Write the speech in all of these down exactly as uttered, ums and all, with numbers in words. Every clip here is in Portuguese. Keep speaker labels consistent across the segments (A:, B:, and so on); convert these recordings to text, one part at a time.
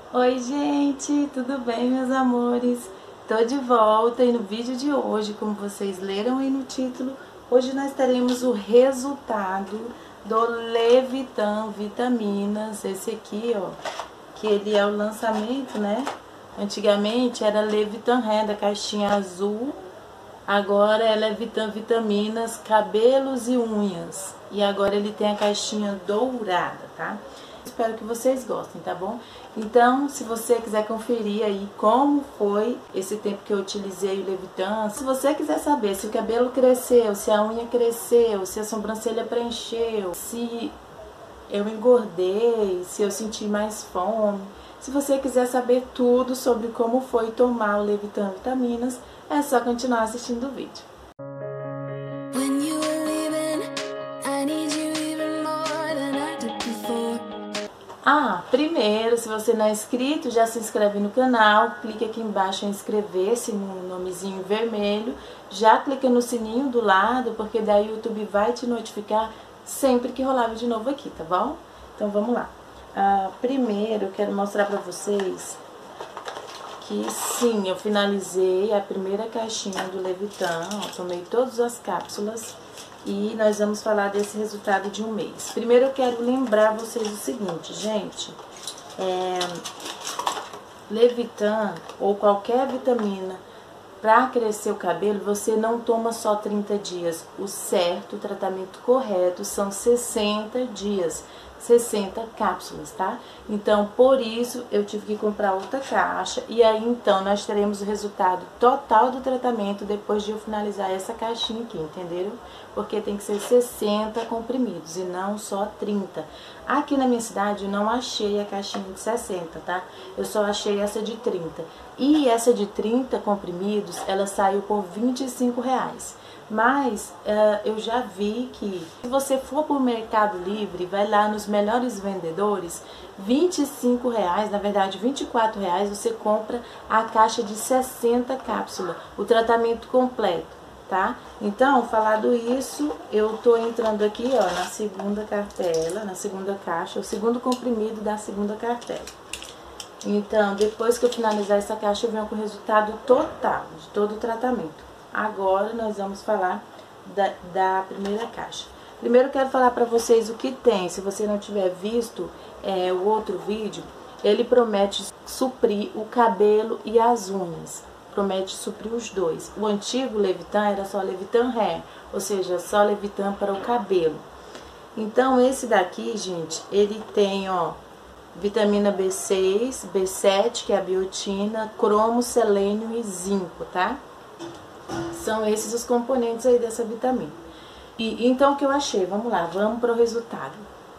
A: Oi gente, tudo bem meus amores? Tô de volta e no vídeo de hoje, como vocês leram aí no título, hoje nós teremos o resultado do Levitan Vitaminas, esse aqui ó, que ele é o lançamento, né? Antigamente era Levitan Hair da caixinha azul, agora é Levitan Vitaminas Cabelos e Unhas e agora ele tem a caixinha dourada, tá? Espero que vocês gostem, tá bom? Então, se você quiser conferir aí como foi esse tempo que eu utilizei o Levitan, se você quiser saber se o cabelo cresceu, se a unha cresceu, se a sobrancelha preencheu, se eu engordei, se eu senti mais fome, se você quiser saber tudo sobre como foi tomar o Levitan Vitaminas, é só continuar assistindo o vídeo. Ah, primeiro, se você não é inscrito, já se inscreve no canal, clique aqui embaixo em inscrever-se no nomezinho vermelho, já clica no sininho do lado, porque daí o YouTube vai te notificar sempre que rolar vídeo novo aqui, tá bom? Então vamos lá. Ah, primeiro, eu quero mostrar pra vocês que sim, eu finalizei a primeira caixinha do Levitan, ó, tomei todas as cápsulas. E nós vamos falar desse resultado de um mês. Primeiro eu quero lembrar vocês o seguinte, gente. É, Levitan ou qualquer vitamina para crescer o cabelo, você não toma só trinta dias. O certo, o tratamento correto são sessenta dias. sessenta cápsulas, tá? Então, por isso, eu tive que comprar outra caixa. E aí, então, nós teremos o resultado total do tratamento depois de eu finalizar essa caixinha aqui, entenderam? Porque tem que ser sessenta comprimidos e não só trinta. Aqui na minha cidade, eu não achei a caixinha de sessenta, tá? Eu só achei essa de trinta. E essa de trinta comprimidos, ela saiu por vinte e cinco reais. Mas uh, eu já vi que se você for para o Mercado Livre, vai lá nos melhores vendedores, vinte e cinco reais, na verdade vinte e quatro reais, você compra a caixa de sessenta cápsulas, o tratamento completo, tá? Então, falado isso, eu tô entrando aqui, ó, na segunda cartela, na segunda caixa, o segundo comprimido da segunda cartela. Então, depois que eu finalizar essa caixa, eu venho com o resultado total de todo o tratamento. Agora nós vamos falar da, da primeira caixa. Primeiro eu quero falar para vocês o que tem. Se você não tiver visto é, o outro vídeo, ele promete suprir o cabelo e as unhas. Promete suprir os dois. O antigo Levitan era só Levitan Hair, ou seja, só Levitan para o cabelo. Então esse daqui, gente, ele tem, ó, vitamina B seis, B sete, que é a biotina, cromo, selênio e zinco, tá? São esses os componentes aí dessa vitamina. E então o que eu achei? Vamos lá, vamos para o resultado.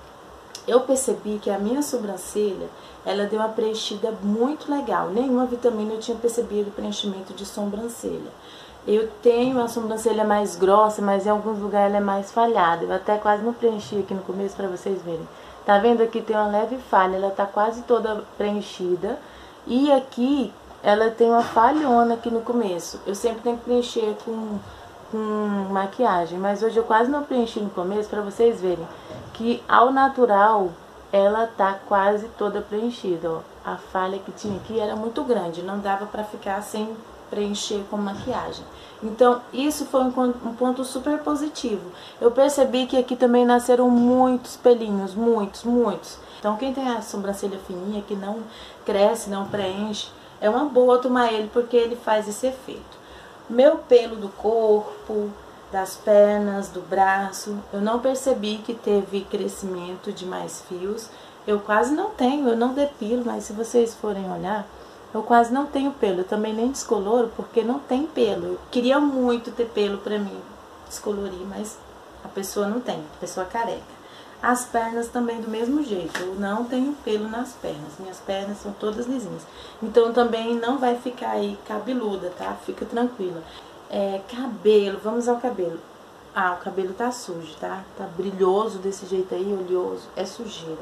A: Eu percebi que a minha sobrancelha, ela deu uma preenchida muito legal. Nenhuma vitamina eu tinha percebido preenchimento de sobrancelha. Eu tenho a sobrancelha mais grossa, mas em alguns lugares ela é mais falhada. Eu até quase não preenchi aqui no começo para vocês verem. Tá vendo aqui tem uma leve falha, ela tá quase toda preenchida. E aqui ela tem uma falhona aqui no começo. Eu sempre tenho que preencher com, com maquiagem, mas hoje eu quase não preenchi no começo para vocês verem que ao natural ela tá quase toda preenchida, ó. A falha que tinha aqui era muito grande, não dava para ficar sem preencher com maquiagem. Então isso foi um, um ponto super positivo. Eu percebi que aqui também nasceram muitos pelinhos, muitos, muitos. Então quem tem a sobrancelha fininha, que não cresce, não preenche, é uma boa tomar ele porque ele faz esse efeito. Meu pelo do corpo, das pernas, do braço, eu não percebi que teve crescimento de mais fios. Eu quase não tenho, eu não depilo, mas se vocês forem olhar, eu quase não tenho pelo. Eu também nem descoloro porque não tem pelo. Eu queria muito ter pelo pra mim descolorir, mas a pessoa não tem, a pessoa careca. As pernas também do mesmo jeito, eu não tenho pelo nas pernas, minhas pernas são todas lisinhas. Então também não vai ficar aí cabeluda, tá? Fica tranquila. É, cabelo, vamos ao cabelo. Ah, o cabelo tá sujo, tá? Tá brilhoso desse jeito aí, oleoso, é sujeira.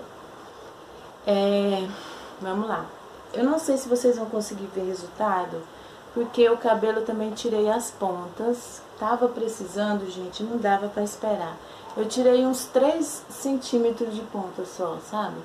A: É, vamos lá. Eu não sei se vocês vão conseguir ver resultado, porque o cabelo eu também tirei as pontas. Tava precisando, gente, não dava pra esperar. Eu tirei uns três centímetros de ponta só, sabe? Deixa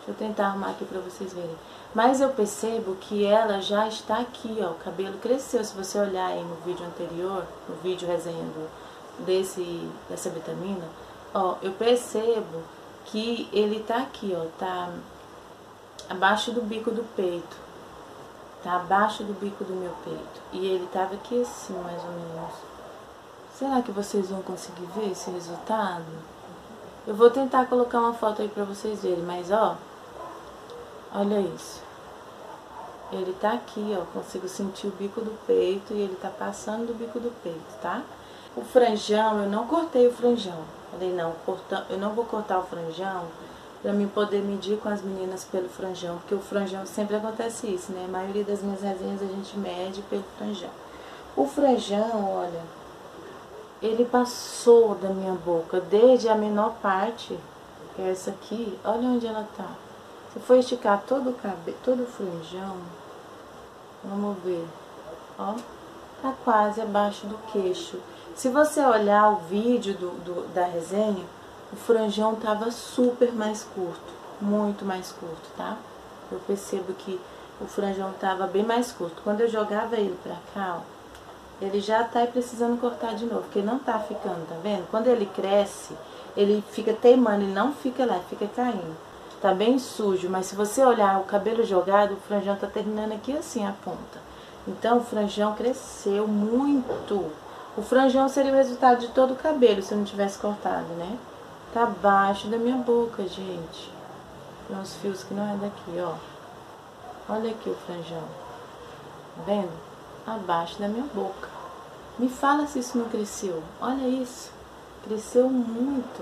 A: Vou tentar arrumar aqui pra vocês verem. Mas eu percebo que ela já está aqui, ó. O cabelo cresceu. Se você olhar aí no vídeo anterior, no vídeo resenha do, desse, dessa vitamina, ó, eu percebo que ele tá aqui, ó. Tá abaixo do bico do peito. Tá abaixo do bico do meu peito. E ele tava aqui assim, mais ou menos. Será que vocês vão conseguir ver esse resultado? Eu vou tentar colocar uma foto aí pra vocês verem, mas ó, olha isso. Ele tá aqui, ó, consigo sentir o bico do peito e ele tá passando do bico do peito, tá? O franjão, eu não cortei o franjão. Falei, não, corta, eu não vou cortar o franjão pra mim poder medir com as meninas pelo franjão, porque o franjão sempre acontece isso, né? A maioria das minhas resenhas a gente mede pelo franjão. O franjão, olha, ele passou da minha boca desde a menor parte, que é essa aqui, olha onde ela tá. Se for esticar todo o cabelo, todo o franjão, vamos ver, ó, tá quase abaixo do queixo. Se você olhar o vídeo do, do, da resenha, o franjão tava super mais curto, muito mais curto, tá? Eu percebo que o franjão tava bem mais curto. Quando eu jogava ele pra cá, ó, ele já tá precisando cortar de novo, porque não tá ficando, tá vendo? Quando ele cresce, ele fica teimando, ele não fica lá, fica caindo. Tá bem sujo, mas se você olhar o cabelo jogado, o franjão tá terminando aqui assim, a ponta. Então, o franjão cresceu muito. O franjão seria o resultado de todo o cabelo, se eu não tivesse cortado, né? Tá abaixo da minha boca, gente. Tem uns fios que não é daqui, ó. Olha aqui o franjão. Tá vendo? Abaixo da minha boca. Me fala se isso não cresceu. Olha isso. Cresceu muito.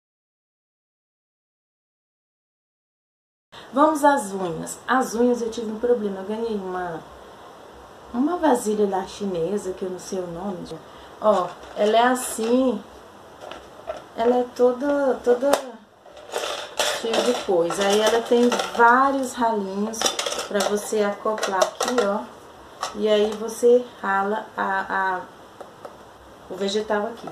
A: Vamos às unhas. As unhas eu tive um problema. Eu ganhei uma, uma vasilha lá chinesa, que eu não sei o nome. Ó, ela é assim. Ela é toda, toda cheia de coisa. Aí ela tem vários ralinhos pra você acoplar aqui, ó. E aí você rala a, a, o vegetal aqui,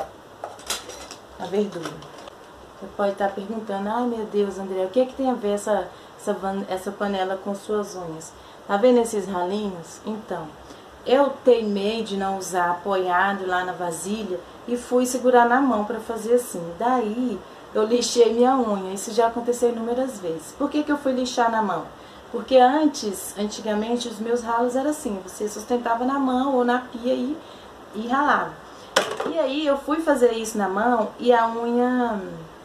A: a verdura. Você pode estar perguntando, ai meu Deus, André, o que é que tem a ver essa, essa, essa panela com suas unhas? Tá vendo esses ralinhos? Então, eu teimei de não usar apoiado lá na vasilha e fui segurar na mão para fazer assim. Daí, eu lixei minha unha. Isso já aconteceu inúmeras vezes. Por que que eu fui lixar na mão? Porque antes, antigamente, os meus ralos eram assim. Você sustentava na mão ou na pia e, e ralava. E aí, eu fui fazer isso na mão e a unha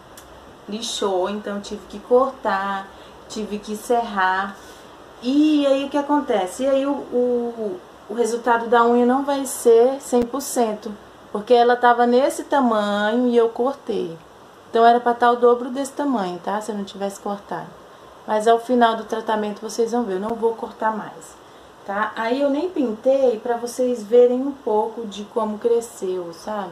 A: lixou. Então, tive que cortar, tive que serrar. E aí, o que acontece? E aí, o... o o resultado da unha não vai ser cem por cento, porque ela tava nesse tamanho e eu cortei. Então era para estar o dobro desse tamanho, tá? Se eu não tivesse cortado. Mas ao final do tratamento vocês vão ver, eu não vou cortar mais, tá? Aí eu nem pintei para vocês verem um pouco de como cresceu, sabe?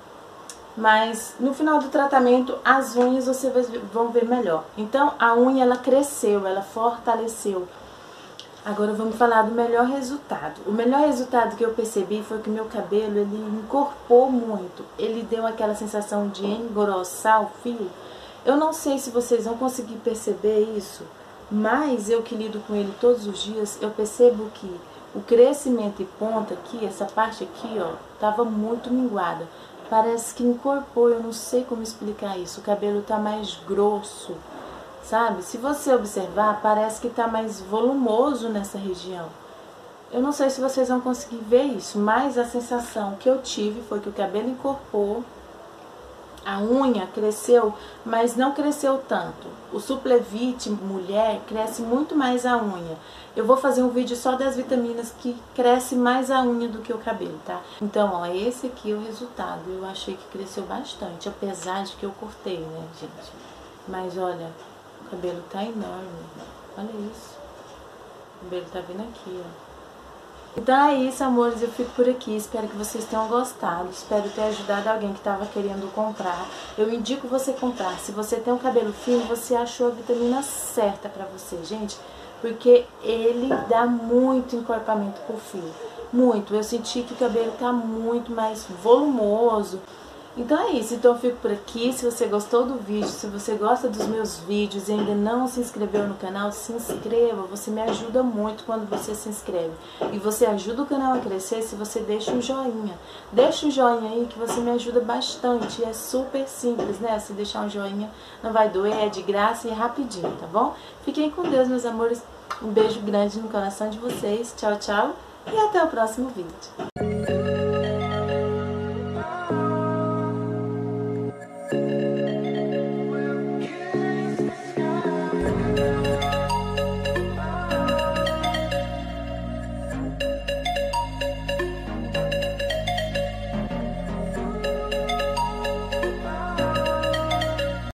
A: Mas no final do tratamento as unhas vocês vão ver melhor. Então a unha ela cresceu, ela fortaleceu. Agora vamos falar do melhor resultado. O melhor resultado que eu percebi foi que o meu cabelo, ele encorpou muito. Ele deu aquela sensação de engrossar o fio. Eu não sei se vocês vão conseguir perceber isso, mas eu que lido com ele todos os dias, eu percebo que o crescimento e ponta aqui, essa parte aqui, ó, tava muito minguada. Parece que encorpou, eu não sei como explicar isso. O cabelo tá mais grosso. Sabe? Se você observar, parece que tá mais volumoso nessa região. Eu não sei se vocês vão conseguir ver isso, mas a sensação que eu tive foi que o cabelo encorpou, a unha cresceu, mas não cresceu tanto. O Suplevit mulher cresce muito mais a unha. Eu vou fazer um vídeo só das vitaminas que cresce mais a unha do que o cabelo, tá? Então, ó, esse aqui é o resultado. Eu achei que cresceu bastante, apesar de que eu cortei, né, gente? Mas olha... O cabelo tá enorme, olha isso, o cabelo tá vindo aqui, ó. Então é isso, amores, eu fico por aqui, espero que vocês tenham gostado, espero ter ajudado alguém que tava querendo comprar. Eu indico você comprar, se você tem um cabelo fino, você achou a vitamina certa pra você, gente, porque ele dá muito encorpamento pro fio, muito. Eu senti que o cabelo tá muito mais volumoso. Então é isso, então eu fico por aqui. Se você gostou do vídeo, se você gosta dos meus vídeos e ainda não se inscreveu no canal, se inscreva, você me ajuda muito quando você se inscreve. E você ajuda o canal a crescer se você deixa um joinha. Deixa um joinha aí que você me ajuda bastante, é super simples, né? Se deixar um joinha não vai doer, é de graça e é rapidinho, tá bom? Fiquem com Deus, meus amores, um beijo grande no coração de vocês, tchau, tchau e até o próximo vídeo.